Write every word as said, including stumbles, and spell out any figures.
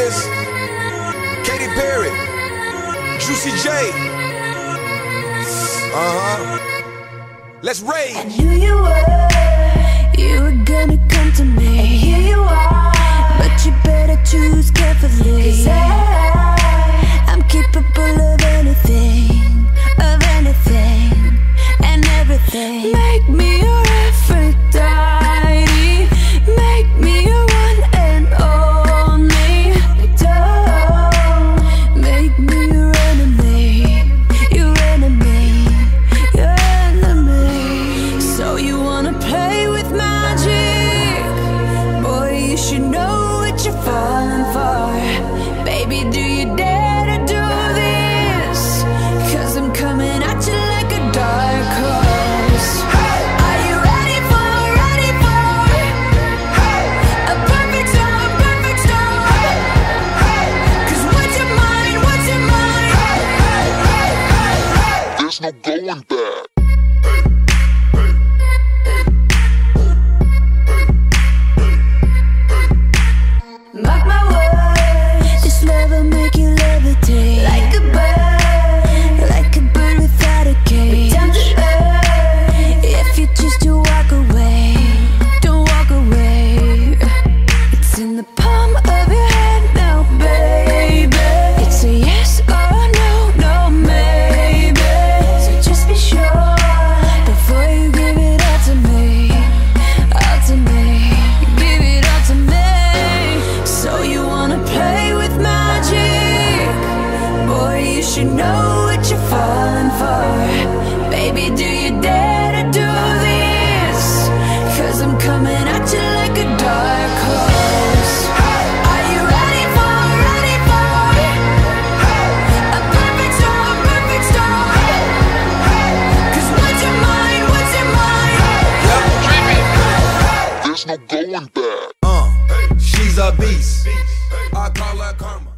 is Katy Perry, Juicy J. Uh-huh. Let's rage. I knew you were, you were gonna come to me, and here you are, but you better choose carefully, 'cause I, I'm capable of anything, of anything, and everything. Make me your Aphrodite, make me your one and only. Don't make me your enemy, your enemy, your enemy. So you wanna play with magic? Boy, you should know what you're falling for. Baby, do you dare to do this? 'Cause I'm coming at you like a dark horse. Are you ready for, ready for a perfect storm, perfect storm? 'Cause what's your mind, what's your mind? There's no going back. Mark my words, this love will make you levitate like a bird, like a bird without a cage. Down to earth, if you choose to walk away, don't walk away. It's in the palm of your hand now, baby. It's a yes or no, no maybe. So just be sure before you give it all to me, all to me. Give it all to me. So you wanna play with magic? Boy, you should know what you're falling for. Baby, do you dare to do this? 'Cause I'm coming at you like a dark horse. Are you ready for, ready for a perfect storm, perfect storm? 'Cause what's your mind, what's your mind? There's no going back. Uh, she's a beast. I call her karma.